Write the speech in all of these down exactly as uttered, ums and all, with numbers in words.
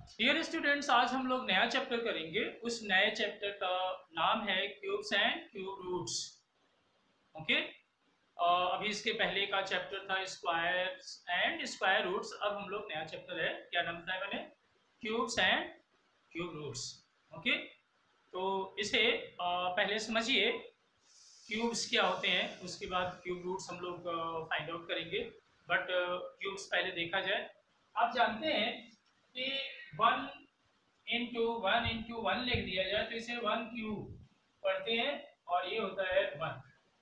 Dear students, आज हम लोग नया चैप्टर करेंगे। उस नए चैप्टर का नाम है cubes and cube roots. Okay, अभी इसके पहले का चैप्टर था स्क्वायर्स एंड स्क्वायर रूट्स। अब हम लोग नया चैप्टर है, क्या नाम था मैंने, cubes and cube roots. Okay, तो इसे uh, पहले समझिए क्यूब्स क्या होते हैं, उसके बाद क्यूब रूट्स हम लोग फाइंड आउट करेंगे। बट क्यूब्स पहले देखा जाए। आप जानते हैं कि one into one into one लिख दिया जाए तो इसे वन क्यूब पढ़ते हैं और ये होता है one.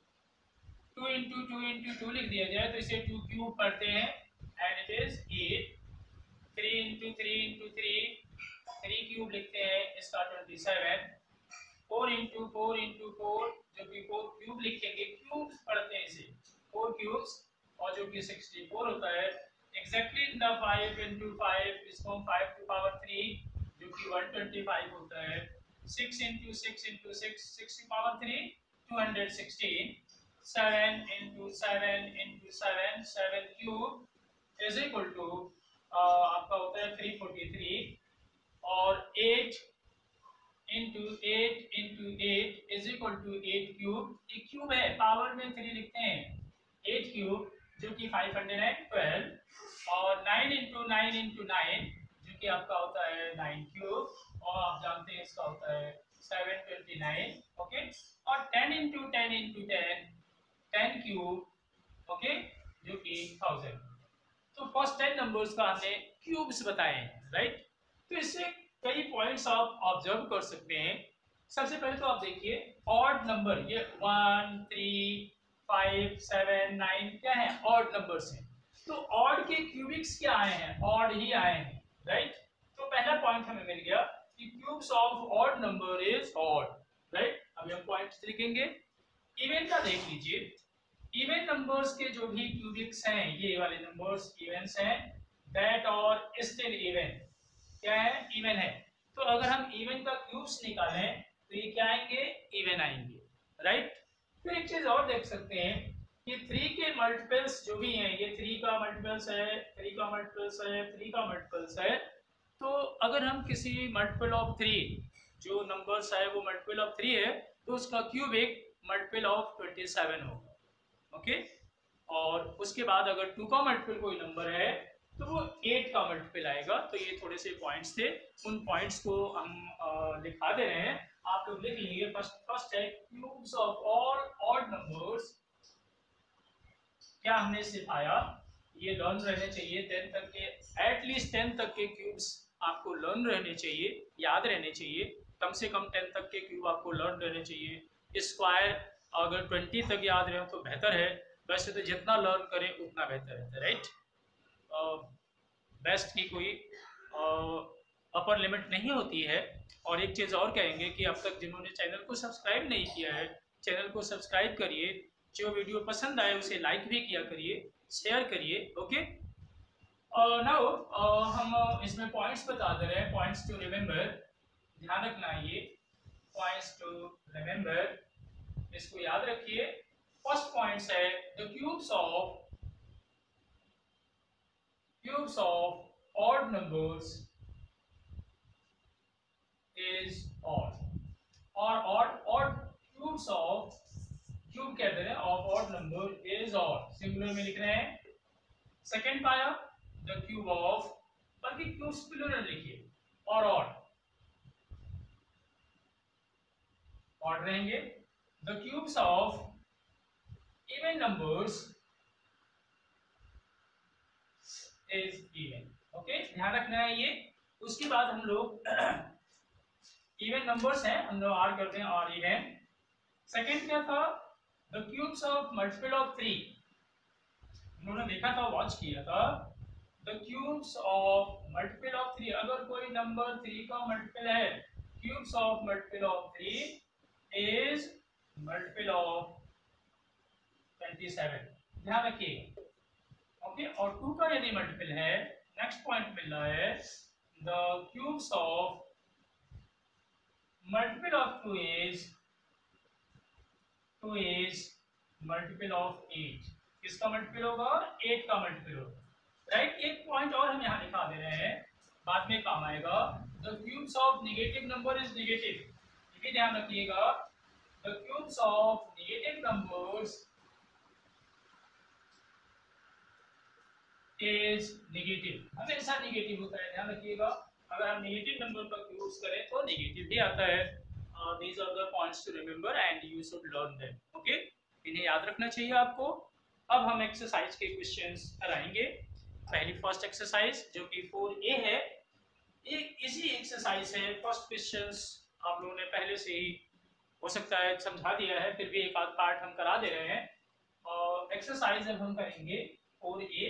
Two into two into two लिख दिया जाए तो इसे टू क्यूब पढ़ते हैं and it is eight. Three into three into three three cube लिखते हैं, इसका twenty seven. Four into four into four जो कि फोर क्यूब लिखेंगे, क्यूब पढ़ते हैं इसे फोर क्यूब्स, और जो कि सिक्सटी फोर होता है। Exactly the five into five, इसको फाइव टू पावर थ्री जो कि वन ट्वेंटी फाइव होता है। Six into six into six six to power three two hundred sixteen. Seven into seven into seven seven cube is equal to आपका होता है three forty three. और eight into eight into eight is equal to eight cube. एक cube है, power में three लिखते हैं, eight cube जो कि फाइव हंड्रेड ट्वेल्व। और nine into nine into nine जो कि आपका होता है नाइन क्यूब, और आप जानते हैं इसका होता है सेवन ट्वेंटी नाइन। ओके, और ten into ten into ten ten cube, okay, जो कि थाउजेंड। तो फर्स्ट टेन नंबर्स का हमने क्यूब्स बताए हैं, राइट। तो इससे कई पॉइंट्स आप ऑब्जर्व कर सकते हैं। सबसे पहले तो आप देखिए ऑड नंबर, ये one three five seven nine क्या है, ऑड नंबर्स हैं। तो ऑड के क्यूबिक्स क्या आए हैं, ऑड ही आए हैं, राइट। तो पहला पॉइंट हमें मिल गया कि cubes of odd number is odd, right. अभी हम पॉइंट्स लिखेंगे। इवन का देख लीजिए, इवन नंबर्स के जो भी क्यूबिक्स हैं, ये वाले नंबर्स इवेंस हैं, दैट और स्टिल इवन क्या है, इवन है। तो अगर हम इवन का क्यूब्स निकालें तो ये क्या आएंगे, इवन आएंगे, राइट। फिर एक चीज और देख सकते हैं कि थ्री के मल्टीपल्स जो भी हैं, ये थ्री का मल्टीपल्स है, थ्री का मल्टीपल्स है, थ्री का मल्टीपल्स है। तो अगर हम किसी मल्टीपल ऑफ थ्री, जो नंबर्स है वो मल्टीपल ऑफ थ्री है, तो उसका cubic multiple of twenty seven होगा। ओके, और उसके बाद अगर टू का मल्टीपल कोई नंबर है तो वो एट का मल्टीपल आएगा। तो ये थोड़े से पॉइंट्स थे, उन पॉइंट्स को हम आ, लिखा दे रहे हैं, आप लोग लिख लीजिए। फर्स्ट फर्स्ट है cubes of all odd numbers. क्या हमने सिखाया, ये लर्न रहने चाहिए टेंथ तक के, एटलीस्ट टेंथ तक के क्यूब्स आपको लर्न रहने चाहिए, याद रहने चाहिए। कम से कम टेंथ तक के क्यूब आपको लर्न रहने चाहिए। स्क्वायर अगर ट्वेंटी तक याद रहे तो बेहतर है, वैसे तो जितना लर्न करें उतना बेहतर है, राइट। बेस्ट की कोई अपर लिमिट नहीं होती है। और एक चीज़ और कहेंगे कि अब तक जिन्होंने चैनल को सब्सक्राइब नहीं किया है, चैनल को सब्सक्राइब करिए। जो वीडियो पसंद आए उसे लाइक भी किया करिए, शेयर करिए। ओके, नाउ हम इसमें पॉइंट्स बता दे रहे हैं, पॉइंट्स टू रिमेम्बर, ध्यान रखना ये पॉइंट्स टू रिमेम्बर, इसको याद रखिए। फर्स्ट पॉइंट है the cubes of cubes of odd numbers is odd, और odd odd cubes of, cube कहते हैं of odd number is odd, singular में लिख रहे हैं। सेकेंड पाया द क्यूब ऑफ, बल्कि क्यूब्स प्लूरल लिखिए, और ऑड ऑड रहेंगे। The cubes of even numbers is even. Okay, ध्यान रखना है ये। उसके बाद हम लोग इवन नंबर्स हैं, हम लोग आर करते हैं, और इवन। सेकेंड क्या था, the cubes of multiple of three, उन्होंने देखा था, वॉच किया था। The cubes of multiple of three, अगर कोई नंबर थ्री का मल्टीपल है, cubes of multiple of three is multiple of twenty seven, ध्यान रखिए। ओके, और टू का यदि मल्टीपल है, नेक्स्ट पॉइंट मिल रहा है the cubes of multiple of two is two is multiple of eight. किसका मल्टीपल होगा, एट का मल्टीपल होगा, राइट। एक पॉइंट और हम यहाँ दिखा दे रहे हैं, बाद में काम आएगा। The cubes of negative number is negative, ये भी ध्यान रखिएगा। The cubes of negative numbers is negative, हमेशा नेगेटिव होता है, ध्यान रखिएगा। अगर हम नेगेटिव नंबर का यूज करें तो नेगेटिव ही आता है। These are the points to remember and you should learn them, okay, इन्हें याद रखना चाहिए आपको। अब हम एक्सरसाइज के क्वेश्चंस कराएंगे। पहली फर्स्ट एक्सरसाइज जो कि फोर ए है, ये इसी एक्सरसाइज है। फर्स्ट क्वेश्चंस आप लोगों ने पहले से ही हो सकता है समझा दिया है, फिर भी एक आध पार्ट हम करा दे रहे हैं। और एक्सरसाइज अब हम करेंगे four A.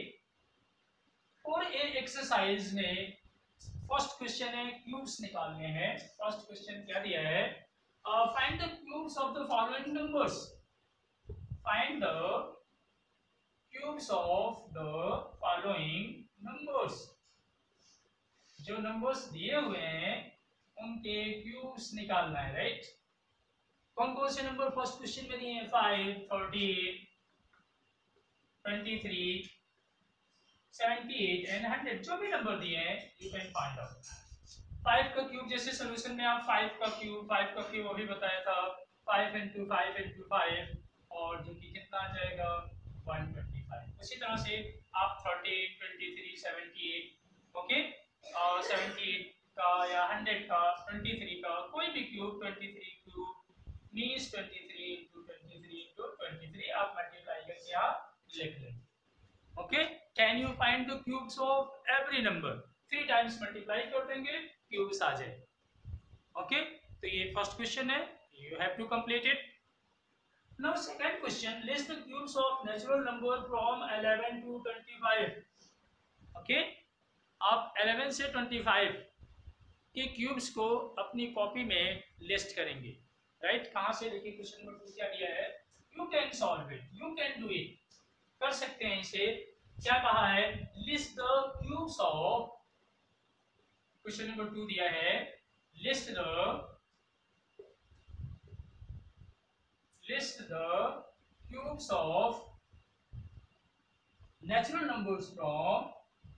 Four A exercise में फर्स्ट क्वेश्चन है क्यूब्स निकालने हैं। फर्स्ट क्वेश्चन क्या दिया है, find the cubes of the following numbers. Find the cubes of the following numbers. जो नंबर्स दिए हुए हैं उनके क्यूब्स निकालना है, राइट। कौन कौन से नंबर फर्स्ट क्वेश्चन में दिए हैं, five, thirteen, twenty three, seventy eight and hundred, जो भी नंबर दिए हैं you can find out. Five का क्यूब, जैसे सॉल्यूशन में आप फाइव का क्यूब फाइव का क्यूब अभी बताया था, five into five into five, और जो कि कितना आ जाएगा वन ट्वेंटी फाइव। उसी तरह से आप thirteen, twenty three, seventy eight, okay, और सेवेंटी एट का या हंड्रेड का, ट्वेंटी थ्री का कोई भी cube, twenty three cube means twenty three into twenty three into twenty three आप मल्टीप्लाई करके आप लिख लेंगे, okay. Can you find the cubes of every number, three times multiply कर देंगे क्यूब्स आ जाए, ओके। तो ये फर्स्ट क्वेश्चन है, you have to complete it. Now second question, list the cubes of natural number from eleven to twenty five, okay. आप eleven से twenty five के क्यूब्स को अपनी कॉपी में लिस्ट करेंगे, राइट right? कहां से देखिए क्वेश्चन नंबर टू क्या दिया है, you can solve it, you can do it, कर सकते हैं इसे। क्या कहा है, list the cubes of, question number two दिया है, list the list the cubes of natural numbers from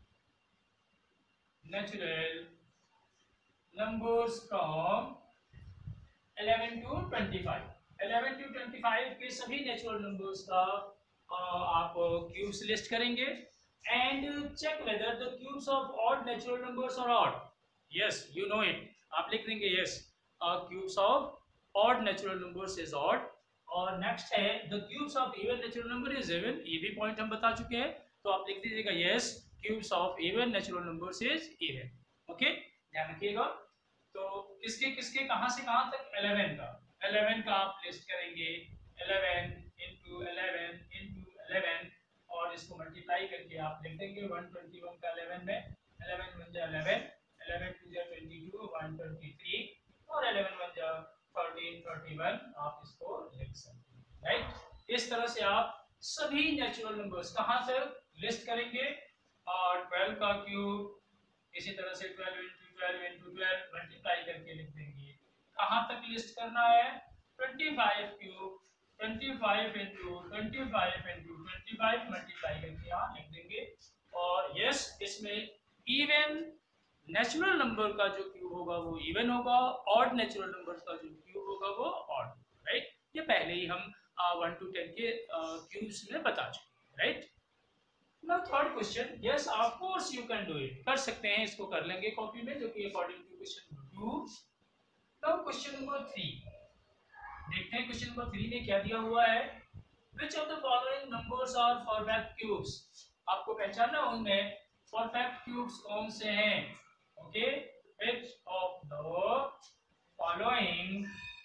natural numbers from eleven to twenty five. Eleven to twenty five के सभी नेचुरल नंबर्स का आप क्यूब्स लिस्ट करेंगे and check whether the cubes of odd natural numbers are odd. Yes, you know it, आप लिख देंगे yes, cubes of odd natural numbers is odd. और next है the cubes of even natural number is even, ये भी point हम बता चुके हैं, तो आप लिख दीजिएगा yes, cubes of even natural numbers is even, okay, ध्यान रखिएगा। तो किसके किसके कहां से कहां तक, इलेवन का, इलेवन का आप लिस्ट करेंगे, eleven into eleven into eleven, और इसको मल्टीप्लाई करके आप लिख देंगे वन ट्वेंटी वन का इलेवन में, इलेवन वन जा इलेवन, इलेवन टू जा twenty two, one twenty three, और इलेवन वन जा थर्टीन, थर्टी वन, आप इसको लिख सकते हैं, राइट। इस तरह से आप सभी नेचुरल नंबर्स कहां तक लिस्ट करेंगे, और ट्वेल्व का क्यूब, इसी तरह से twelve into twelve into twelve multiply करके लिख देंगे। कहां तक लिस्ट करना है, twenty five cube, twenty five into twenty five into twenty five multiply करके यहाँ लिख देंगे। और यस, इसमें इवन नेचुरल नंबर का जो क्यूब होगा वो इवन होगा, ऑड नेचुरल नंबर का जो क्यूब होगा वो ऑड, राइट। ये पहले ही हम वन टू टेन के क्यूब्स में बता चुके हैं, right. Now third question, yes of course you can do it, कर सकते हैं, इसको कर लेंगे कॉपी में, जो कि according to question number two. Now question number three देखते हैं, क्वेश्चन नंबर थ्री में क्या दिया हुआ है, which of the following numbers are perfect cubes. आपको पहचानना उनमें परफेक्ट क्यूब्स कौन से हैं, okay. Which of the following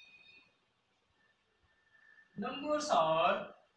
numbers are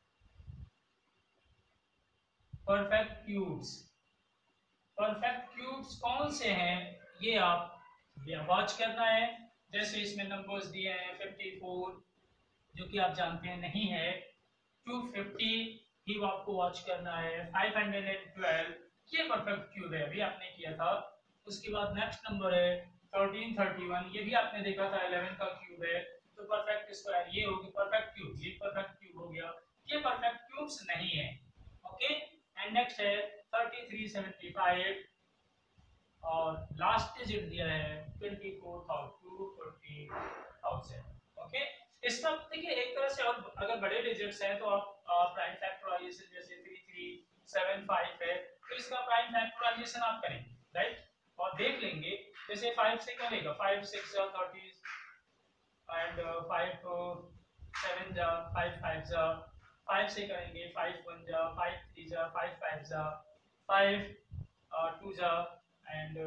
perfect cubes. Perfect cubes कौन से हैं ये आप वॉच करना है। जैसे इसमें नंबर्स दिए हैं फिफ्टी फोर, जो कि आप जानते हैं नहीं है, टू फिफ्टी ही आपको वॉच करना है, फाइव हंड्रेड ट्वेल्व, ये परफेक्ट क्यूब है, अभी आपने किया था। उसके बाद नेक्स्ट नंबर है थर्टीन थर्टी वन, ये भी आपने देखा था इलेवन का क्यूब है, तो परफेक्ट स्क्वायर ये होगी परफेक्ट क्यूब, ये परफेक्ट क्यूब हो गया, ये परफेक्ट क्यूब्स नहीं है, ओके। एंड नेक्स्ट है थर्टी थ्री सेवेंटी फाइव, और लास्ट डिजिट दिया है twenty four thousand two forty thousand. Okay, इसका देखिए एक तरह से, और अगर बड़े डिजिट्स हैं तो आप प्राइम फैक्टराइजेशन जैसे थ्री थ्री सेवन फाइव है तो इसका प्राइम फैक्टराइजेशन आप करेंगे, राइट, और देख लेंगे जैसे फाइव से क्या लेगा, फाइव सिक्स जा थर्टी एंड फाइव सेवन जा फाइव फाइव जा, फाइव से करेंगे फाइव वन जा फाइव थ्री जा फाइव फाइव जा फाइव टू जा एंड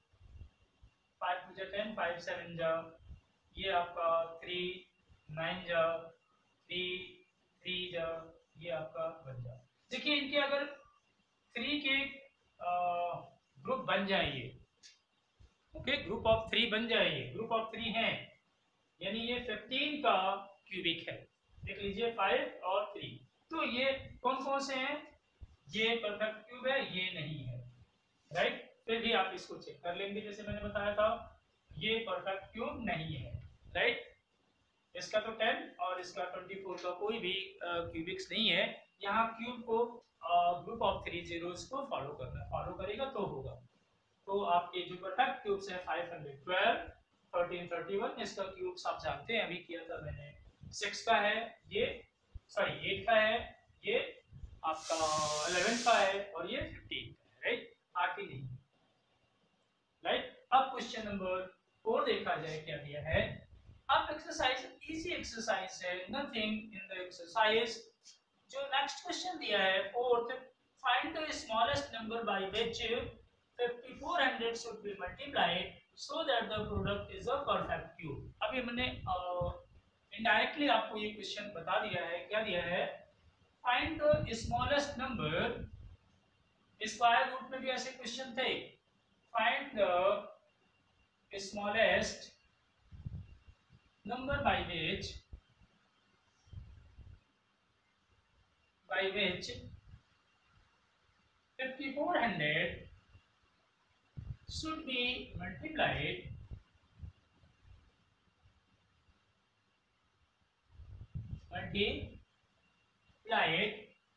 फाइव टू जा टेन, फाइव सेवन जा ये आपका थ्री, नाइन जा थ्री, थ्री जा ये आपका बन जा। देखिए इनके अगर थ्री के ग्रुप बन जाएंगे, ओके, ग्रुप ऑफ थ्री बन जाएंगे, ग्रुप ऑफ थ्री हैं, यानी ये फिफ्टीन का क्यूबिक है। देख लीजिए फाइव और थ्री, तो ये कौन कौन से हैं, ये परफेक्ट क्यूब है, ये नहीं है, राइट, फिर भी आप इसको चेक कर लेंगे जैसे मैंने बताया था, ये परफेक्ट क्यूब नहीं है, राइट, इसका तो टेन और इसका ट्वेंटी फोर का कोई भी क्यूबिक्स नहीं है। यहाँ क्यूब को ग्रुप ऑफ थ्री जीरोस को फॉलो करना, फॉलो करेगा तो होगा। तो आपके जो परफेक्ट क्यूब्स है five hundred twelve, thirteen thirty one, इसका क्यूब्स आप जानते हैं, अभी किया था मैंने, सिक्स का है ये, सॉरी एट का है ये, आपका इलेवन का है और ये फिफ्टीन का है, राइट, आगे नहीं, राइट। अब क्वेश्चन नंबर फोर देखा जाए क्या दिया है। अब एक्सरसाइज इजी एक्सरसाइज है, नथिंग इन द एक्सरसाइज। जो नेक्स्ट क्वेश्चन दिया है fourth, find the smallest number by which fifty four hundred should be multiplied so that the product is a perfect cube. अभी मैंने इनडायरेक्टली uh, आपको ये question बता दिया है, क्या दिया है, find the smallest number, square root में भी ऐसे क्वेश्चन थे, find the smallest number by which by which fifty-four hundred should be multiplied multiplied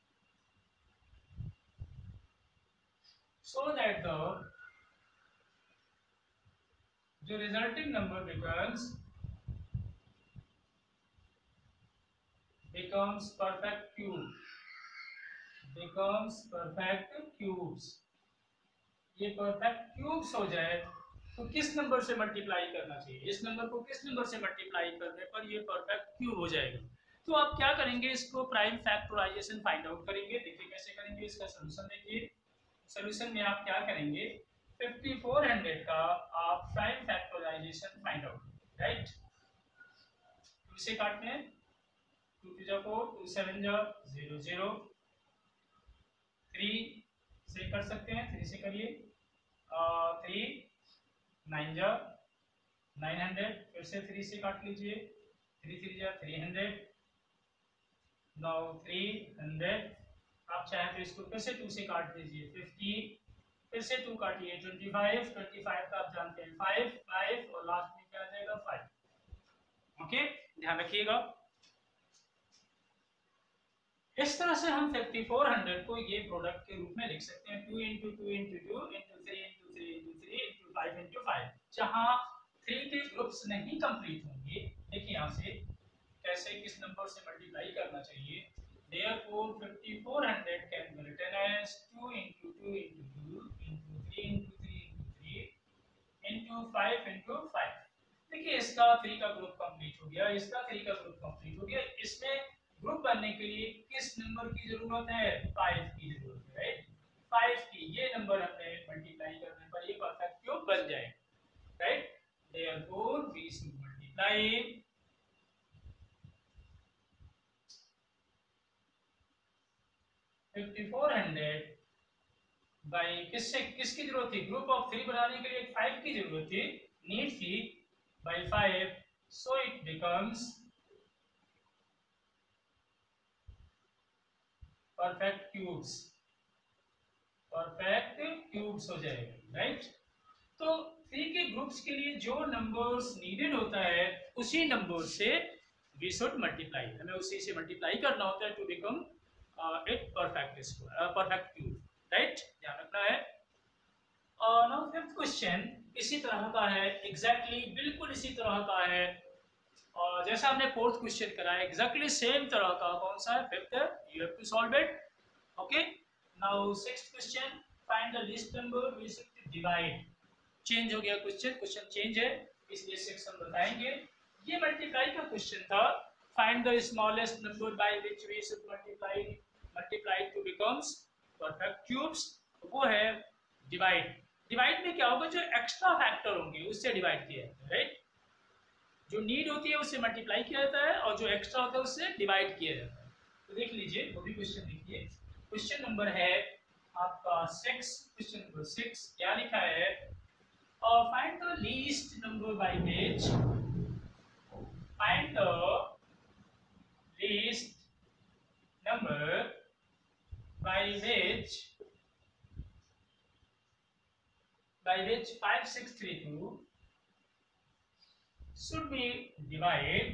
so that the the resulting number becomes becomes perfect cube, becomes perfect cubes। ये perfect cubes हो जाए तो किस number से multiply करना चाहिए, इस number को किस नंबर से मल्टीप्लाई करने पर ये परफेक्ट क्यूब हो जाएगा। तो आप क्या करेंगे, इसको प्राइम फैक्टराइजेशन फाइंड आउट करेंगे। देखिए कैसे करेंगे, इसका सॉल्यूशन देखिए। सॉल्यूशन में आप क्या करेंगे, फिफ्टी फोर हंड्रेड का आप prime factorization find out, right, two से काटते हैं, टू टू जा फोर, टू सेवन जा जीरो जीरो, थ्री से कर सकते हैं, थ्री से करिए, थ्री नाइन जा नाइन हंड्रेड, फिर से थ्री से काट लीजिए, थ्री थ्री जा थ्री हंड्रेड, नौ थ्री हंड्रेड, आप चाहे तो इसको फिर से टू से काट दीजिए, फिफ्टी, फिर से टू काटिए, ट्वेंटी फाइव, ट्वेंटी फाइव का आप जानते हैं फाइव, फाइव और लास्ट में क्या आ जाएगा फाइव। ओके, ध्यान रखिएगा। इस तरह से हम फिफ्टी फोर हंड्रेड को ये प्रोडक्ट के रूप में लिख सकते हैं, two into two into two into three into three into three into five into five, जहां थ्री के ग्रुप्स नहीं कंप्लीट होंगे। देखिए यहाँ से कैसे किस नंबर से मल्टीप्लाई करना चाहिए। Therefore fifty four hundred can be written as two into two into two into three into three into three into five into five. देखिए इसका थ्री का ग्रुप कंप्लीट हो गया, इसका थ्री का ग्रुप कंप्लीट हो गया। इसमें ग्रुप बनने के लिए किस नंबर की जरूरत है, फाइव की जरूरत है, राइट, फाइव की। ये नंबर हमने मल्टीप्लाई करने पर ये परफेक्ट क्यूब बन जाएगा, right. Therefore we should multiply fifty four hundred by किससे, किसकी जरूरत थी, ग्रुप ऑफ थ्री बनाने के लिए फाइव की जरूरत थी, नीड थी, by five, so it becomes perfect cubes, perfect cubes हो जाएगा, राइट। तो थ्री के ग्रुप्स के लिए जो नंबर्स नीडेड होता है उसी नंबर से वी शुड मल्टीप्लाई, हमें उसी से मल्टीप्लाई करना होता है to become it perfect square, perfect cube, right, ध्यान रखना है। नाउ फिफ्थ क्वेश्चन इसी तरह का है, एग्जैक्टली exactly, बिल्कुल इसी तरह का है और जैसा हमने फोर्थ क्वेश्चन करा है एग्जैक्टली सेम तरह का। कौन सा है? फिफ्थ है, you have to solve it. Okay, now sixth question, find the least number we should divide. Change हो गया क्वेश्चन, क्वेश्चन चेंज है इसलिए सिक्स हम बताएंगे। ये मल्टीप्लाई का क्वेश्चन था, find the smallest number by which we should multiply multiply to becomes perfect cubes. वो है डिवाइड। डिवाइड में क्या होगा, जो एक्स्ट्रा फैक्टर होंगे उससे डिवाइड किया जाता है, राइट। जो नीड होती है उससे मल्टीप्लाई किया जाता है और जो एक्स्ट्रा होता है उससे डिवाइड किया जाता है। तो देख लीजिए, वो भी क्वेश्चन देखिए। क्वेश्चन नंबर है आपका सिक्स, क्वेश्चन नंबर सिक्स क्या लिखा है, find the least number by which find the least number by which by which five six three two should be divided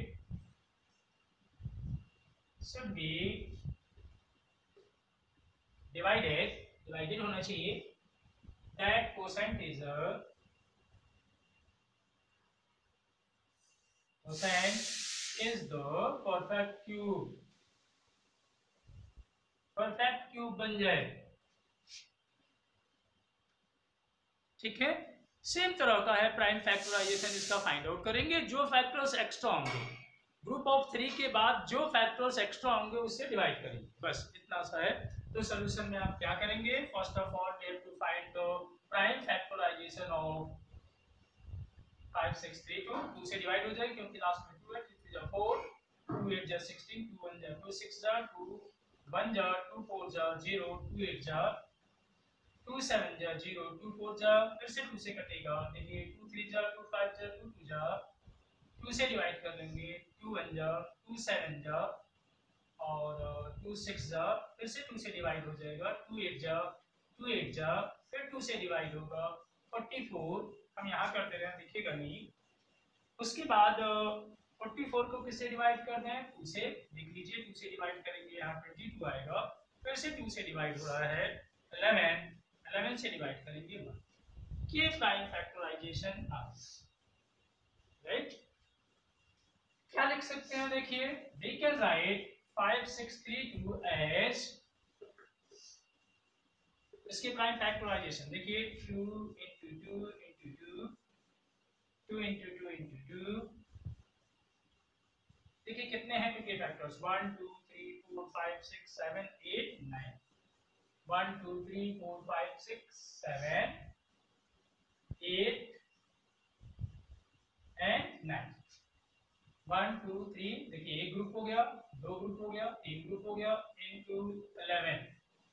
should be divided divided होना चाहिए। that quotient is a quotient is the perfect cube, perfect cube बन जाए, ठीक है। Same तरह का है prime factorization, इसका फाइंड आउट करेंगे। जो फैक्टर्स एक्स्ट्रा होंगे ग्रुप ऑफ थ्री के बाद जो फैक्टर्स एक्स्ट्रा होंगे उससे डिवाइड करेंगे, बस इतना सा है। तो सोल्यूशन में आप क्या करेंगे, first of all we have to find the prime factorization of five six three two. Two से डिवाइड हो जाएगा क्योंकि लास्ट में टू है, टू थ्री जा फोर, टू एट जा सिक्सटीन, टू वन जा टू, सिक्स जा टू, वन जा टू, फोर जा जीरो, टू एट जा टू, सेवन जा जीरो, टू फोर जा फिर से टू से कटेगा, देखिए टू थ्री जा टू, फाइव जा टू, टू जा टू से डिवाइड कर लेंगे, टू वन जा टू, सेवन जा और टू सिक्स जा फिर से टू से डिवाइड हो जाएगा, टू एट जा टू एट जा फिर टू से डिवाइड होगा, फोर्टी फोर हम यहाँ करते रहे दिखेगा नहीं। उसके बाद फोर्टी फोर को किससे डिवाइड कर दें, टू से, देख लीजिए टू से डिवाइड करेंगे यहाँ ट्वेंटी टू आएगा, फिर से टू से डिवाइड हो रहा है इलेवन, इलेवन से डिवाइड करेंगे वन। ये प्राइम फैक्टराइजेशन राइट। क्या लिख सकते हैं, देखिए we can write five six three two as, इसके प्राइम फैक्टराइजेशन देखिए two into two into two, two into two into two, देखिए कितने हैं टू के factors, one two three four five six seven eight nine, one two three four five six seven eight and nine, one two three, देखिए एक group हो गया, दो group हो गया, तीन ग्रुप हो गया, इनटू इलेवन।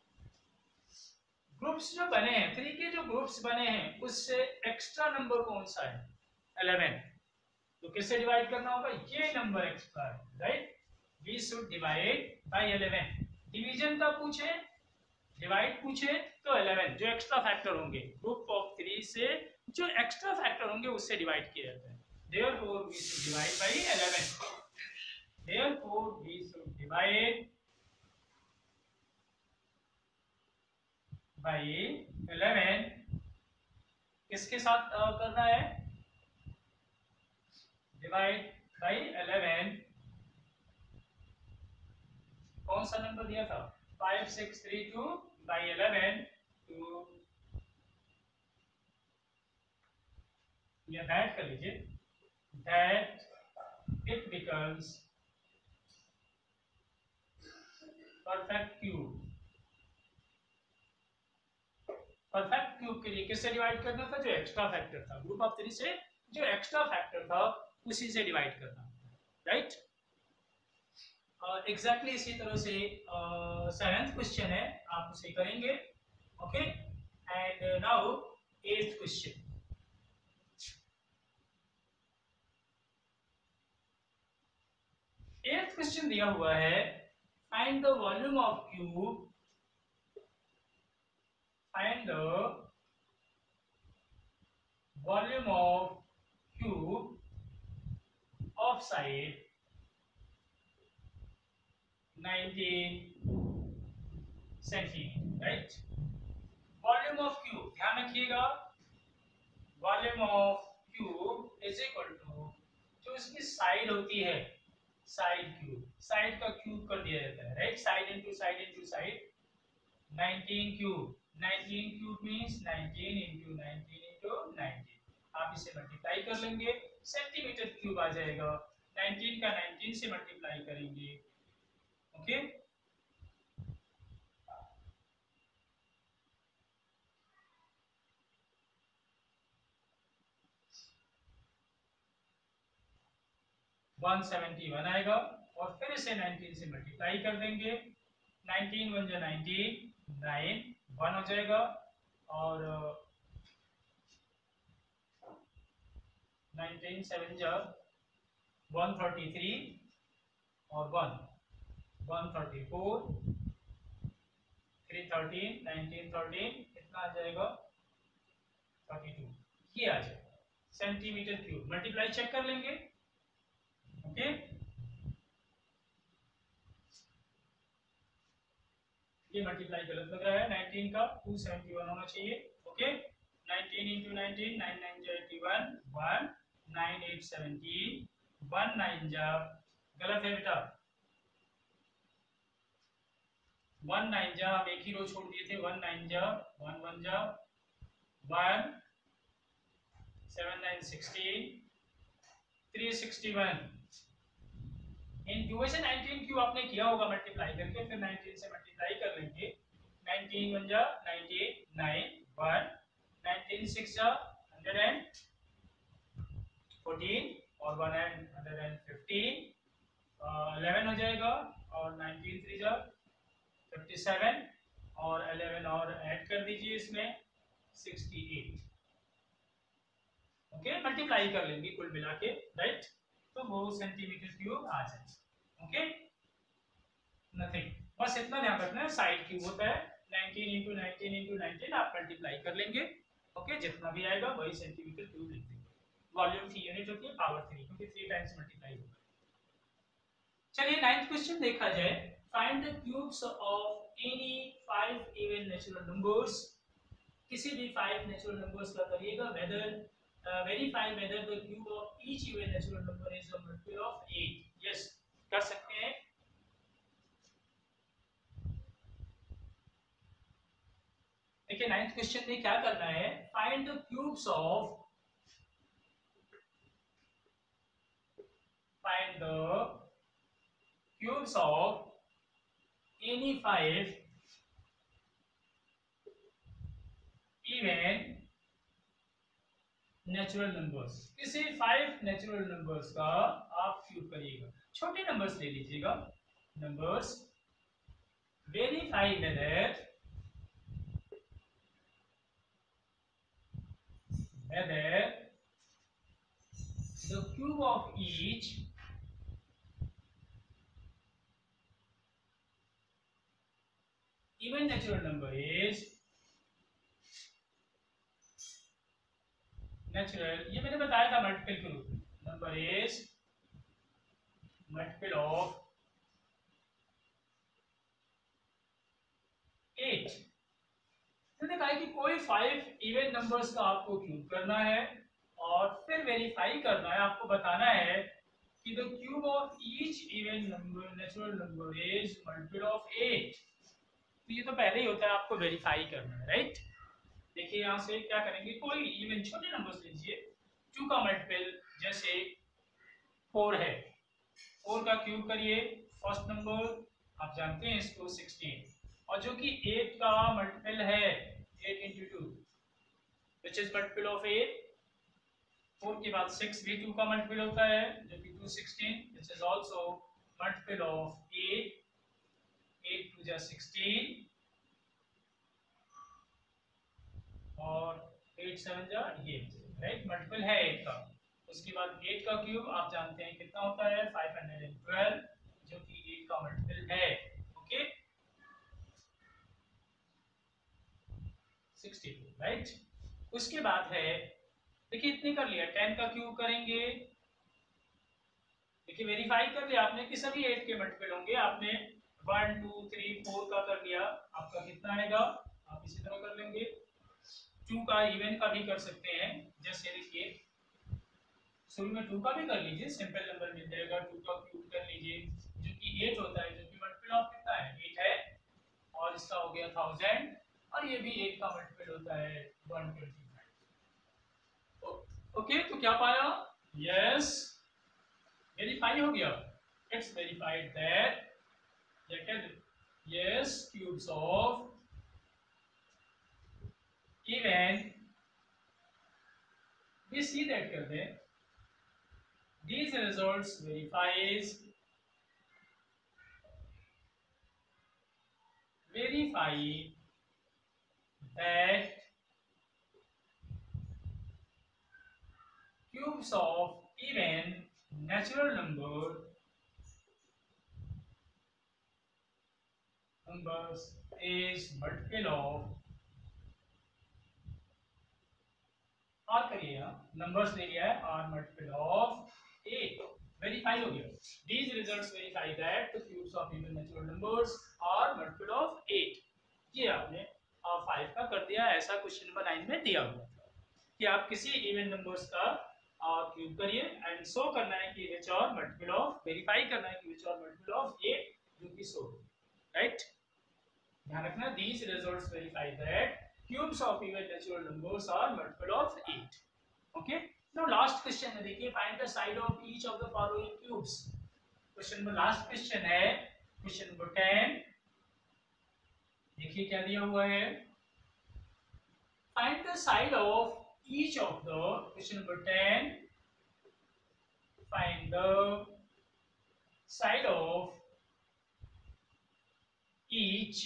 ग्रुप्स जो बने हैं, थ्री के जो ग्रुप्स बने हैं उससे एक्स्ट्रा नंबर कौन सा है, इलेवन। तो किससे डिवाइड करना होगा, ये नंबर एक्स्ट्रा है, right. We should divide by eleven. Division का पूछे, डिवाइड पूछे तो इलेवन, जो एक्स्ट्रा फैक्टर होंगे ग्रुप ऑफ थ्री से जो एक्स्ट्रा फैक्टर होंगे उससे डिवाइड किया जाता है। Therefore we should divide by eleven. Therefore we should divide by eleven. किसके साथ uh, करना है, डिवाइड by eleven। कौन सा नंबर दिया था, five six three two by eleven to, या दैट कर लीजिए, that it becomes perfect cube। Perfect cube के लिए किससे डिवाइड करना था, जो एक्स्ट्रा फैक्टर था ग्रुप ऑफ थ्री से, जो एक्स्ट्रा फैक्टर था उसी से डिवाइड करना, राइट। एग्जैक्टली इसी तरह से सेवेंथ क्वेश्चन है, आप उसे करेंगे, okay. And now eighth question, eighth question दिया हुआ है, find the volume of cube, find the volume of cube of side nineteen centimetre, right. Volume of cube ध्यान रखिएगा, volume of cube is equal to जो इसकी side होती है, side cube, side का क्यूब कर दिया जाता है, right, side into side into side, nineteen cube, nineteen cube means nineteen into nineteen into nineteen, आप इसे मल्टीप्लाई कर लेंगे, सेंटीमीटर क्यूब आ जाएगा, नाइनटीन का नाइनटीन से मल्टीप्लाई करेंगे, ओके। वन सेवेंटी वन आएगा और फिर इसे नाइनटीन से मल्टीप्लाई कर देंगे, नाइनटीन वन जा नाइनटीन, नाइन, वन हो जाएगा और नाइनटीन सेवन जा वन थर्टी थ्री और one, one thirty four, three thirteen, nineteen thirteen, कितना आ जाएगा थर्टी टू, ये आ जाएगा सेंटीमीटर क्यूब, मल्टीप्लाई चेक कर लेंगे, ओके। ये मल्टीप्लाई गलत लग रहा है, नाइनटीन का टू सेवेंटी वन होना चाहिए, okay, nineteen into nineteen, nine nine जा इक्यासी, one, nine eight seventeen, one nine जा, गलत है बेटा, वन नाइन जा, हम एक ही रो छोड़ दिए थे, वन नाइन जा, वन वन जा, one, seven nine sixteen, three sixty one, into से नाइनटीन क्यों आपने किया होगा मल्टीप्लाई करके, फिर नाइनटीन से मल्टीप्लाई कर लेंगे, नाइनटीन वन जा nineteen, nine, one, nineteen six जा हंड्रेड फोर्टीन और वन हंड्रेड फिफ्टीन, इलेवन हो जाएगा और नाइनटीन थ्री जा फिफ्टी सेवन और इलेवन और ऐड कर दीजिए इसमें सिक्सटी एट, ओके, मल्टीप्लाई कर लेंगे कुल मिला के, राइट, तो वो सेंटीमीटर क्यूब आ जाए, ओके, नथिंग, बस इतना ध्यान रखना है, साइड क्यूब होता है, nineteen into nineteen into nineteen आप मल्टीप्लाई कर लेंगे, ओके, जितना भी आएगा वही सेंटीमीटर क्यूब लिख देंगे, वॉल्यूम की यूनिट होती है पावर थ्री, क्योंकि थ्री टाइम्स मल्टीप्लाई होगा। चलिए नाइन्थ क्वेश्चन देखा जाए, find the cubes of any five even natural numbers, किसी भी फाइव नेचुरल नंबर्स का करिएगा, whether Uh, verify whether the cube of each even natural number is a multiple of eight. Yes, कर सकते हैं। देखिए नाइन्थ क्वेश्चन में क्या करना है, find the cubes of, find the cubes of any five even natural numbers, किसी five natural numbers का आप क्यूब करिएगा, छोटे नंबर्स ले लीजिएगा, numbers, verify whether whether the cube of each even natural number is natural, ये मैंने बताया था मल्टीपल के रूप में, number is multiple of eight, मैंने कहा कि कोई फाइव इवन नंबर्स का आपको क्यूब करना है और फिर वेरीफाई करना है, आपको बताना है कि the cube of each even number natural number is multiple of eight, तो ये तो पहले ही होता है, आपको वेरीफाई करना है, राइट। देखिए यहाँ से क्या करेंगे, कोई इवन छोटे नंबर्स लीजिए, टू का मल्टीपल जैसे फोर है, फोर का क्यूब करिए, फर्स्ट नंबर आप जानते हैं इसको सिक्सटीन, और जो कि एट का मल्टीपल है, eight into two which is multiple of eight, four के बाद सिक्स भी टू का मल्टीपल होता है जो कि two sixteen which is also multiple of eight, eight two जा सिक्सटीन और एट सेवन जा ये, राइट, मल्टीपल है एट का, उसके बाद एट का क्यूब आप जानते हैं कितना होता है, फाइव हंड्रेड ट्वेल्व जो कि एट का मल्टीपल है, ओके, सिक्सटी टू, राइट। उसके बाद है, देखिए इतने कर लिया, टेन का क्यूब करेंगे, देखिए वेरीफाई कर लिया आपने कि सभी एट के मल्टीपल होंगे, आपने वन टू थ्री फोर का कर लिया, आपका कितना आएगा, आप इसी तरह कर लेंगे, टू का इवन का भी कर सकते हैं। जैसे देखिए शुरू में टू का भी कर लीजिए, सिंपल नंबर मिल जाएगा। टू का क्यूब कर लीजिए जो कि एट होता है, जो कि मल्टीपल ऑफ कितना है, एट है, और इसका हो गया थाउजेंड, और ये भी एट का मल्टीपल होता है वन ट्वेंटी फाइव। ओके, तो क्या पाया, यस वेरीफाई हो गया, it's verified that, yes cubes of even, we see that कर दें, these results verifies verify that cubes of even natural number numbers is multiple of, और करिए नंबर्स ले लिया है, are multiple of eight, verify हो गया। These results verify that the cubes of even natural numbers are multiple of eight। ये आपने five का कर दिया, ऐसा क्वेश्चन नंबर नाइन में दिया हुआ था कि आप किसी इवन नंबर्स का क्यूब करिए एंड शो करना है कि which are multiple of, verify करना है कि which are multiple of eight, जो कि शो, राइट, ध्यान रखना। These results verify that cubes of even natural numbers are multiple of eight। okay, now last question है, देखिए find the side of each of the following cubes। Question number last question है, question number ten, देखिए क्या दिया हुआ है, find the side of each of the, question number ten, find the side of each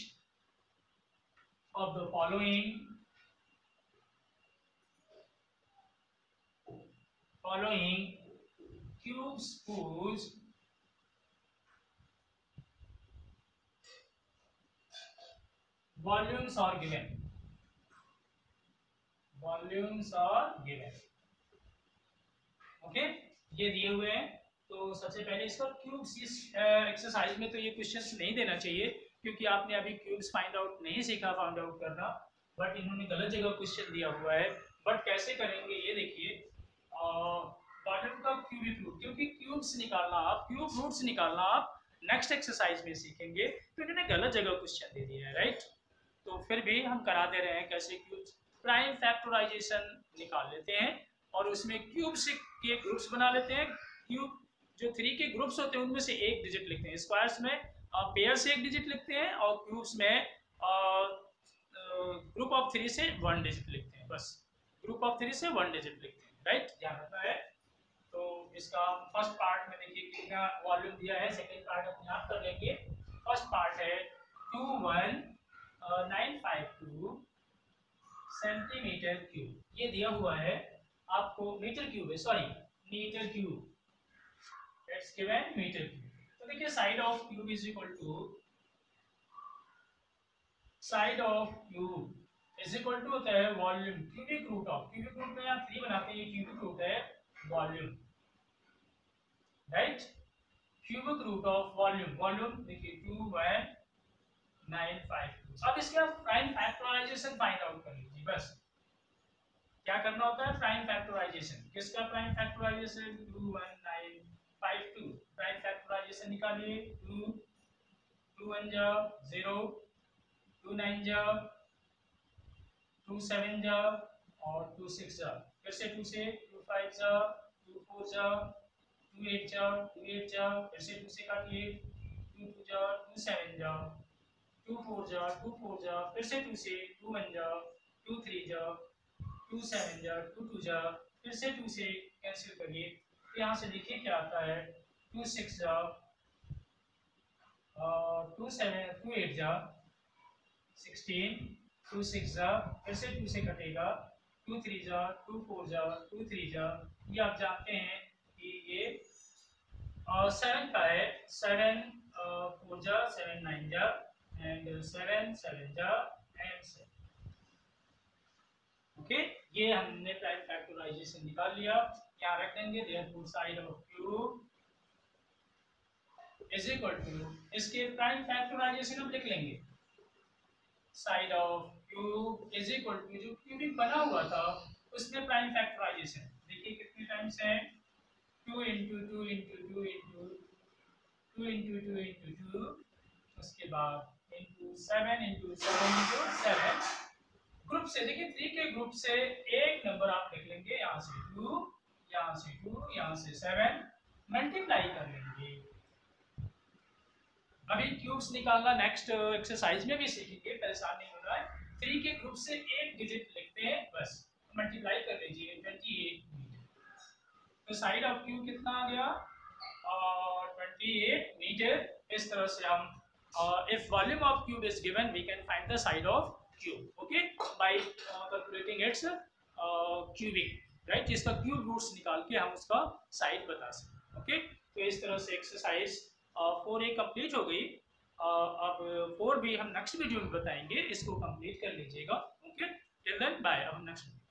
of the following following cubes whose volumes are given, volumes are given। Okay okay? ये दिए हुए हैं, तो सबसे पहले इसका क्यूब्स, इस एक्सरसाइज में तो ये क्वेश्चंस नहीं देना चाहिए क्योंकि आपने अभी क्यूब्स फाइंड आउट नहीं सीखा, फाइंड आउट करना, बट इन्होंने गलत जगह क्वेश्चन दिया हुआ है। बट कैसे करेंगे ये देखिए, वॉल्यूम का क्यूबिक रूट, क्योंकि क्यूब्स निकालना आप, क्यूब रूट्स निकालना आप नेक्स्ट एक्सरसाइज में सीखेंगे, तो इन्होंने गलत जगह क्वेश्चन दे दिया है, राइट। तो फिर भी हम करा दे रहे हैं कैसे, क्यूब्स प्राइम फैक्टराइजेशन निकाल लेते हैं और उसमें क्यूब्स के ग्रुप्स बना लेते हैं। क्यूब जो थ्री के ग्रुप्स होते हैं उनमें से एक डिजिट लिखते हैं, स्क्वायर्स में पेयर से एक डिजिट लिखते हैं और क्यूब्स में ग्रुप ऑफ थ्री से वन डिजिट लिखते हैं, बस ग्रुप ऑफ थ्री से वन डिजिट लिखते हैं, राइट, ध्यान रखना है। तो इसका फर्स्ट पार्ट में देखिए कितना वॉल्यूम दिया है, सेकेंड पार्ट अपने आप कर लेंगे। फर्स्ट पार्ट है two one nine five two centimetre cube, ये दिया हुआ है आपको, मीटर क्यूब है, sorry metre cube, it's given metre cube. तो देखिए side of cube is equal to, side of cube is equal to होता है volume, cubic root of, cubic root में यहाँ थ्री बनाते हैं, ये क्यूबिक रूट है volume, right, cubic root of volume, volume देखिए two one nine five two. अब इसका प्राइम फैक्टराइजेशन फाइंड आउट कर लीजिए, बस क्या करना होता है, प्राइम फैक्टराइजेशन, किसका prime factorisation, two one nine five two, prime factorisation निकालिए, टू टू वन जा जीरो, टू नाइन जा, टू सेवन जा और टू सिक्स जा, फिर से टू से, टू फाइव जा, टू फोर जा, टू एट जा, टू एट जा, फिर से टू से काटिए, टू टू जा, टू सेवन जा, टू फोर जा, टू फोर जा, फिर से टू से, टू वन जा, टू थ्री जा, टू सेवन जा, टू टू जा, फिर से टू से कैंसिल करिए, तो यहाँ से देखिए क्या आता है, टू सिक्स जा, टू सेवन, टू एट जा सिक्सटीन, टू सिक्स जा, फिर से टू से कटेगा, टू थ्री जा, टू फोर जा, टू थ्री जा, ये आप जानते हैं कि ये सेवन का है, सेवन फोर जा, सेवन नाइन जा एंड सेवन सेवन जा एंड सेवन। ओके, ये हमने प्राइम फैक्टराइजेशन निकाल लिया, क्या रख देंगे, therefore side of cube is equal to, इसके प्राइम फैक्टराइजेशन हम लिख लेंगे, side of cube is equal to, जो क्यूबिक बना हुआ था उसमें प्राइम फैक्टराइजेशन देखिए कितने टाइम्स है, two into two into two into two into two into two, उसके बाद into seven into seven into seven. Group से देखिए थ्री के ग्रुप से एक नंबर आप लिख लेंगे, यहाँ से टू, यहाँ से टू, यहाँ से सेवन, मल्टीप्लाई कर लेंगे। अभी क्यूब्स निकालना नेक्स्ट एक्सरसाइज में भी सीखेंगे, परेशान नहीं होना है। थ्री के ग्रुप से एक डिजिट लिखते हैं बस, मल्टीप्लाई कर लीजिए ट्वेंटी एट मीटर। तो साइड ऑफ क्यूब कितना आ गया, ट्वेंटी एट मीटर। इस तरह से हम if volume of cube is given we can find the side of cube, okay, by calculating its cubic, right. इसका क्यूब रूट्स निकाल के हम उसका साइड बता सकते, ओके। तो इस तरह से एक्सरसाइज फोर ए कंप्लीट हो गई। uh, अब फोर भी हम नेक्स्ट वीडियो में बताएंगे, इसको कंप्लीट कर लीजिएगा, ओके। टिल देन बाय, अब नेक्स्ट